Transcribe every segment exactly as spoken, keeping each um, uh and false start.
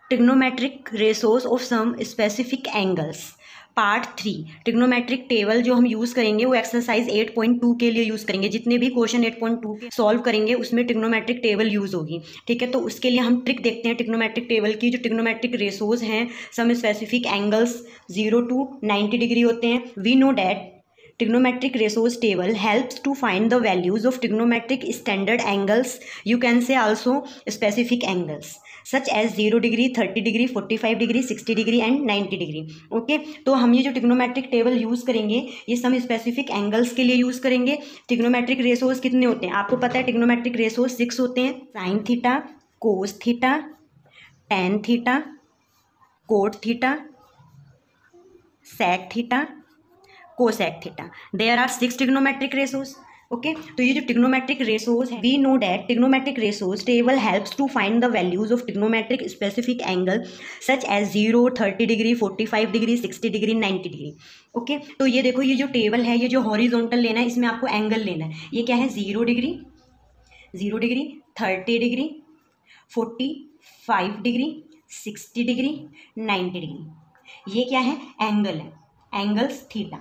Trigonometric ratios of some specific angles part three. Trigonometric table जो हम use करेंगे वो एक्सरसाइज एट पॉइंट टू के लिए यूज़ करेंगे। जितने भी क्वेश्चन एट पॉइंट टू के सॉल्व करेंगे उसमें ट्रिग्नोमेट्रिक टेबल यूज़ होगी। ठीक है, तो उसके लिए हम ट्रिक देखते हैं ट्रिग्नोमेट्रिक टेबल की। जो ट्रिग्नोमेट्रिक रेशोज हैं some specific angles zero to ninety degree होते हैं। We know that trigonometric ratios table helps to find the values of trigonometric standard angles. You can say also specific angles such as zero degree, thirty degree, forty-five degree, sixty degree and ninety degree. Okay, तो हम ये जो trigonometric table use करेंगे ये सम specific angles के लिए use करेंगे। Trigonometric ratios कितने होते हैं आपको पता है? ट्रिग्नोमेट्रिक रेशोज सिक्स होते हैं। Sine theta, cos theta, tan theta, cot theta, sec theta, cosec theta. There are six trigonometric ratios. Okay, तो ये जो ट्रिग्नोमेट्रिक रेशोज है, we know that trigonometric ratios table helps to find the values of trigonometric specific angle such as zero, thirty degree, forty five degree, sixty degree, ninety degree. Okay, तो ये देखो ये जो table है ये जो horizontal लेना है इसमें आपको एंगल लेना है। ये क्या है? Zero degree, zero degree, thirty degree, forty five degree, sixty degree, ninety degree. ये क्या है? एंगल है, एंगल्स थीटा।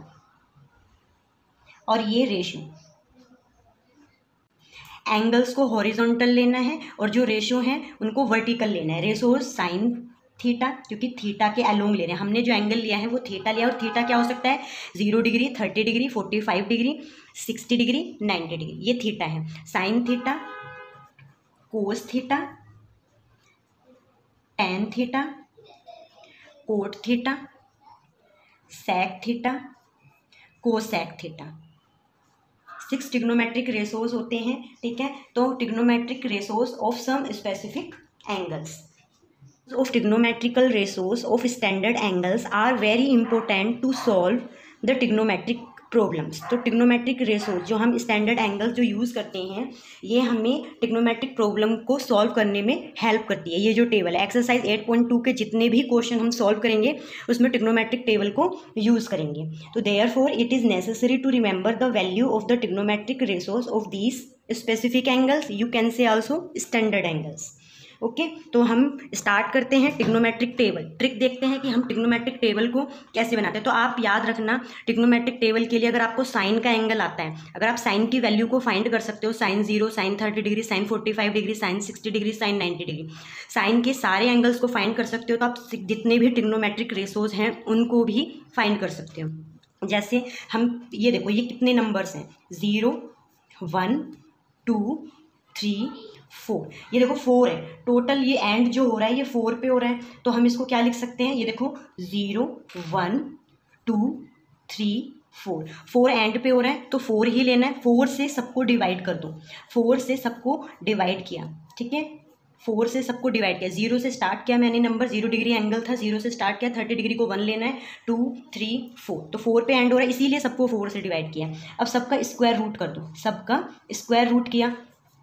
और ये रेशियो, एंगल्स को हॉरिजॉन्टल लेना है और जो रेशियो है उनको वर्टिकल लेना है। रेशो साइन थीटा, क्योंकि थीटा के अलोंग ले रहे हैं। हमने जो एंगल लिया है वो थीटा लिया और थीटा क्या हो सकता है? Zero degree, thirty degree, forty five degree, sixty degree, ninety degree. ये थीटा है। Sine theta, cos theta, tan theta, cot theta, sec theta, cosec theta. Six trigonometric ratios होते हैं। ठीक है, तो trigonometric ratios of some specific angles of trigonometrical ratios of standard angles are very important to solve the trigonometric problems. तो trigonometric ratios जो हम standard angles जो use करते हैं ये हमें ट्रिग्नोमेट्रिक प्रॉब्लम को सॉल्व करने में हेल्प करती है। ये जो टेबल है एक्सरसाइज एट पॉइंट टू के जितने भी क्वेश्चन हम सॉल्व करेंगे उसमें ट्रिग्नोमेट्रिक टेबल को यूज़ करेंगे। तो therefore it is necessary to remember the value of the trigonometric ratios of these specific angles. You can say also standard angles. Okay okay, तो हम स्टार्ट करते हैं ट्रिग्नोमेट्रिक टेबल। ट्रिक देखते हैं कि हम ट्रिग्नोमेट्रिक टेबल को कैसे बनाते हैं। तो आप याद रखना ट्रिग्नोमेट्रिक टेबल के लिए अगर आपको साइन का एंगल आता है, अगर आप साइन की वैल्यू को फाइंड कर सकते हो, sine zero, sine thirty degree, sine forty five degree, sine sixty degree, sine ninety degree, sine के सारे एंगल्स को फाइंड कर सकते हो तो आप जितने भी ट्रिग्नोमेट्रिक रेशोज हैं उनको भी फाइंड कर सकते हो। जैसे हम ये देखो ये कितने नंबर्स हैं? Zero, one, two, three, four. ये देखो फोर है टोटल। ये एंड जो हो रहा है ये फोर पे हो रहा है तो हम इसको क्या लिख सकते हैं? ये देखो zero, one, two, three, four. Four end पे हो रहा है तो फोर ही लेना है। फोर से सबको डिवाइड कर दो। फोर से सबको डिवाइड किया। ठीक है, फोर से सबको डिवाइड किया। जीरो से स्टार्ट किया मैंने नंबर, जीरो डिग्री एंगल था, जीरो से स्टार्ट किया, थर्टी डिग्री को वन लेना है, टू, थ्री, फोर। तो फोर पे एंड हो रहा है इसीलिए सबको फोर से डिवाइड किया। अब सबका स्क्वायर रूट कर दो। सबका स्क्वायर रूट किया।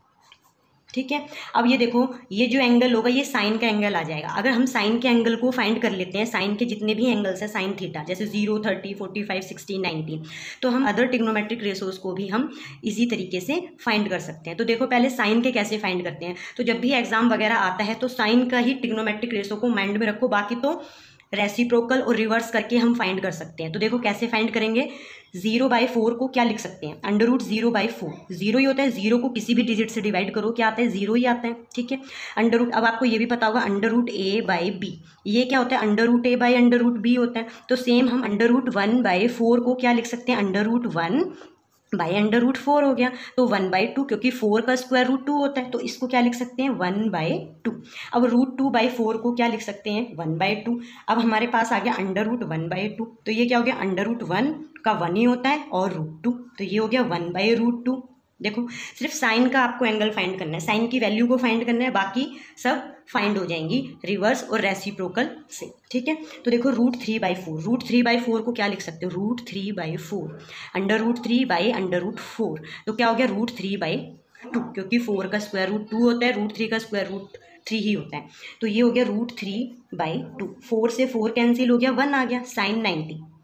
ठीक है, अब ये देखो ये जो एंगल होगा ये साइन का एंगल आ जाएगा। अगर हम साइन के एंगल को फाइंड कर लेते हैं, साइन के जितने भी एंगल्स हैं साइन थीटा, जैसे zero, thirty, forty five, sixty, ninety, तो हम अदर ट्रिग्नोमेट्रिक रेशोज को भी हम इसी तरीके से फाइंड कर सकते हैं। तो देखो पहले साइन के कैसे फाइंड करते हैं। तो जब भी एग्जाम वगैरह आता है तो साइन का ही ट्रिग्नोमेट्रिक रेशो को माइंड में रखो, बाकी तो रेसिप्रोकल और रिवर्स करके हम फाइंड कर सकते हैं। तो देखो कैसे फाइंड करेंगे। जीरो बाई फोर को क्या लिख सकते हैं? Under root zero by four. Zero ही होता है, जीरो को किसी भी डिजिट से डिवाइड करो क्या आता है? जीरो ही आता है। ठीक है, अंडर रूट, अब आपको ये भी पता होगा under root A by B. ये क्या होता है? Under root A by under root B होता है। तो सेम हम under root one by four को क्या लिख सकते हैं? Under root one by under root four हो गया। तो वन बाई टू, क्योंकि फोर का स्क्वायर रूट टू होता है तो इसको क्या लिख सकते हैं? One by two. अब रूट टू बाई फोर को क्या लिख सकते हैं? One by two. अब हमारे पास आ गया under root one by two. तो ये क्या हो गया? अंडर रूट वन का वन ही होता है और रूट टू, तो ये हो गया वन बाई रूट टू। देखो सिर्फ साइन का आपको एंगल फाइंड करना है, साइन की वैल्यू को फाइंड करना है, बाकी सब फाइंड हो जाएंगी रिवर्स और रेसिप्रोकल से। ठीक है, तो देखो root three by four, root three by four को क्या लिख सकते हो? Root three by four. Under root three by under root four, तो क्या हो गया? रूट थ्री बाई टू, क्योंकि फोर का स्क्वायर रूट टू होता है, रूट थ्री का स्क्वायर रूट थ्री ही होता है। तो ये हो गया root three by two. Four से फोर कैंसिल हो गया, वन आ गया, साइन नाइन्टी।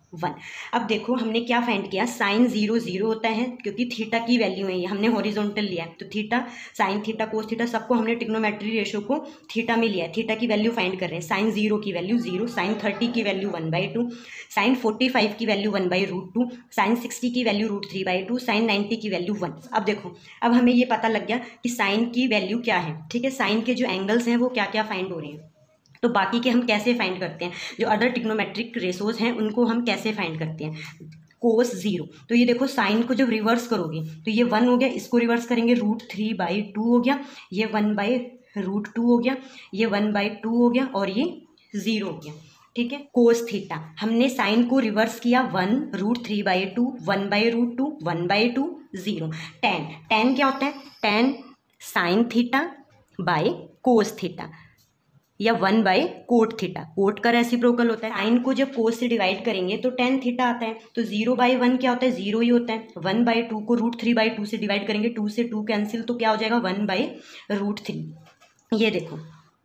वन। अब देखो हमने क्या फाइंड किया, साइन जीरो जीरो होता है क्योंकि थीटा की वैल्यू है, ये हमने हॉरिजॉन्टल लिया है, तो theta sine theta cos theta सबको हमने ट्रिग्नोमेट्री रेशो को थीटा में लिया है, थीटा की वैल्यू फाइंड कर रहे हैं। साइन जीरो की वैल्यू जीरो, साइन थर्टी की value one by two, sine forty five की value one by root two, sine sixty की value root three by two, sine ninety की वैल्यू वन। अब देखो अब हमें ये पता लग गया कि साइन की वैल्यू क्या है, ठीक है, साइन के जो एंगल्स हैं वो क्या क्या फाइंड हो रहे हैं। तो बाकी के हम कैसे फाइंड करते हैं, जो अदर ट्रिग्नोमेट्रिक रेशोज हैं उनको हम कैसे फाइंड करते हैं। कोस जीरो, तो ये देखो साइन को जब रिवर्स करोगे तो ये वन हो गया, इसको रिवर्स करेंगे रूट थ्री बाई टू हो गया, ये वन बाई रूट टू हो गया, ये वन बाई टू हो गया और ये जीरो हो गया, ठीक है। कोस थीटा, हमने साइन को रिवर्स किया, one root three by two, one by root two, one by two, zero. Tan, tan क्या होता है, tan sine theta by cos theta या one by cot theta, cot का रेसिप्रोकल होता है। साइन को जब कोस से डिवाइड करेंगे तो टेन थीटा आता है, तो जीरो बाई वन क्या होता है, जीरो ही होता है। वन बाई टू को रूट थ्री बाई टू से डिवाइड करेंगे, टू से टू कैंसिल, तो क्या हो जाएगा वन बाई रूट थ्री। ये देखो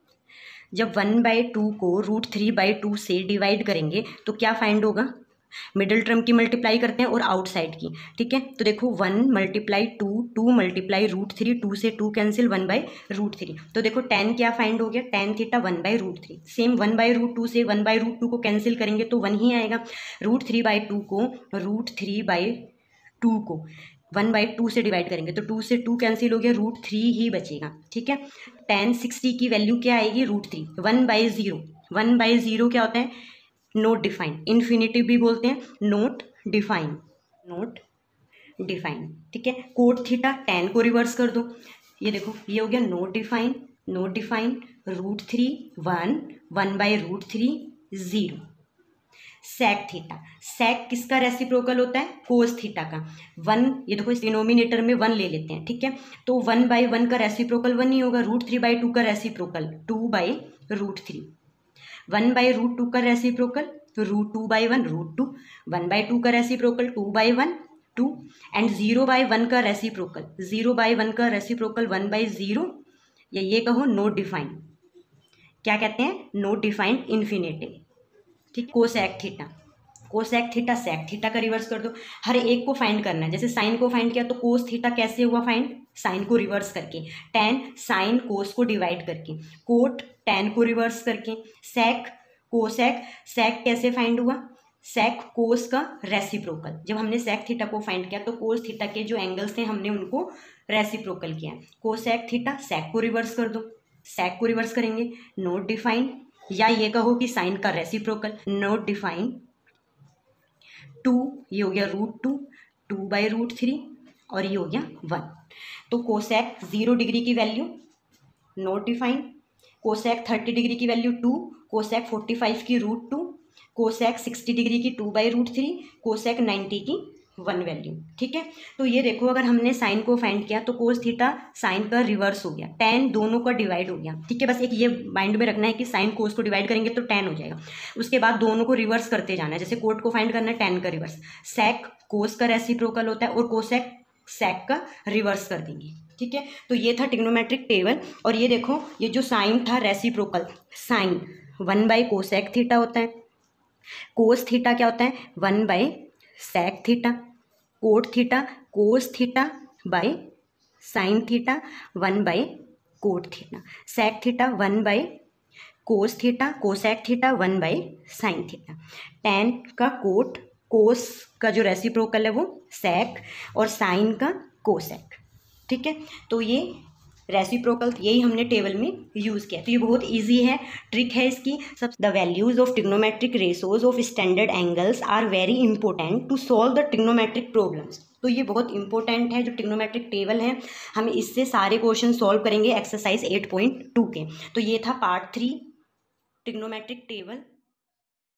जब वन बाई टू को रूट थ्री बाई टू से डिवाइड करेंगे तो क्या फाइंड होगा, मिडिल टर्म की मल्टीप्लाई करते हैं और आउटसाइड की, ठीक है। तो देखो one multiply two, two multiply root three, two से two cancel, one by root three. तो देखो टेन क्या फाइंड हो गया, tan theta one by root three. Same one by root two से वन बाई रूट टू को cancel करेंगे तो वन ही आएगा। रूट थ्री बाई टू को रूट थ्री बाई टू को वन बाई टू से डिवाइड करेंगे तो टू से टू कैंसिल हो गया, रूट थ्री ही बचेगा, ठीक है। टेन सिक्सटी की वैल्यू क्या आएगी, root three. One by zero, one by zero क्या होता है, नोट डिफाइन, इन्फिनिटिव भी बोलते हैं, नोट डिफाइन, नोट डिफाइन, ठीक है। कोट थीटा, टेन को रिवर्स कर दो, ये देखो ये हो गया not define, not define, root three, one, one by root three, zero. Sec theta, sec किसका रेसिप्रोकल होता है, कोस थीटा का। वन, ये देखो इस डिनोमिनेटर में वन ले लेते हैं, ठीक है, तो वन बाई वन का रेसिप्रोकल वन ही होगा, रूट थ्री बाई टू का reciprocal two by root three, one by root two का reciprocal root two by one, root two, one by two का reciprocal two by one, two, and zero by one का reciprocal, zero by one का reciprocal one by zero, या ये कहो not define, क्या कहते हैं, नोट डिफाइंड इन्फिनेटिव, ठीक। Cosec theta, cosec theta sec theta का रिवर्स कर दो, हर एक को फाइंड करना है। जैसे साइन को फाइंड किया तो कोस थीटा कैसे हुआ फाइंड, साइन को रिवर्स करके, टेन साइन कोस को डिवाइड करके, कोट टेन को रिवर्स करके, सेक कोसेक, सेक कैसे फाइंड हुआ, सेक कोस का रेसिप्रोकल। जब हमने सेक थीटा को फाइंड किया तो कोस थीटा के जो एंगल्स थे हमने उनको रेसिप्रोकल किया। कोसेक थीटा, सेक को रिवर्स कर दो, सेक को रिवर्स करेंगे, नोट डिफाइन, या ये कहो कि साइन का रेसिप्रोकल, नोट डिफाइन, टू, ये हो गया root two, two by root three, और ये हो गया वन। तो कोसेक जीरो डिग्री की value not define, cosec thirty degree की value two, cosec forty five की root two, cosec sixty degree की two by root three, cosec ninety की वन वैल्यू, ठीक है। तो ये देखो अगर हमने साइन को फाइंड किया तो कोस थीटा साइन का रिवर्स हो गया, टेन दोनों का डिवाइड हो गया, ठीक है। बस एक ये माइंड में रखना है कि साइन कोस को डिवाइड करेंगे तो टेन हो जाएगा, उसके बाद दोनों को रिवर्स करते जाना है। जैसे कोट को फाइंड करना है, टेन का रिवर्स, सेक कोस का रेसिप्रोकल होता है और कोसेक सेक का रिवर्स कर देंगे, ठीक है। तो ये था ट्रिग्नोमेट्रिक टेबल, और ये देखो ये जो साइन था reciprocal, sine one by cosec theta होता है, कोस थीटा क्या होता है, one by sec theta, cot theta cos theta by sine theta, one by cot theta, sec theta one by cos theta, cosec theta one by sine theta. Tan का cot, cos का जो reciprocal है वो सेक, और sign का cosec, ठीक है। तो ये रेसिप्रोकल यही हमने टेबल में यूज़ किया। तो ये बहुत इजी है, ट्रिक है इसकी। सब the values of trigonometric ratios of standard angles are very important to solve the trigonometric problems. तो ये बहुत इंपॉर्टेंट है, जो ट्रिग्नोमेट्रिक टेबल है हम इससे सारे क्वेश्चन सॉल्व करेंगे एक्सरसाइज एट पॉइंट टू के। तो ये था पार्ट थ्री ट्रिग्नोमेट्रिक टेबल।